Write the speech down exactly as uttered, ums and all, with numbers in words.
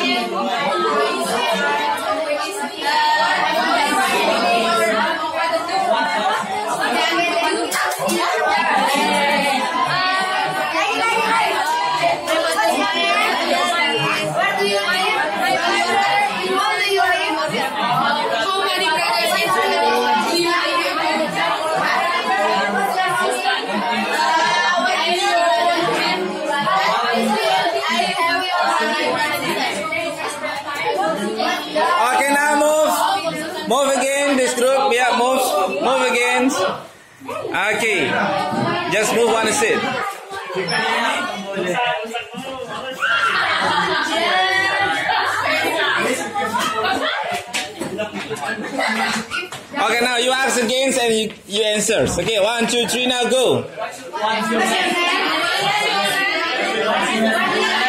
Okay, now move. Move again, this group. Yeah, move. Move again. Okay. Just move one seat. Okay, now you ask again and you, you answer. Okay, one, two, three, now go.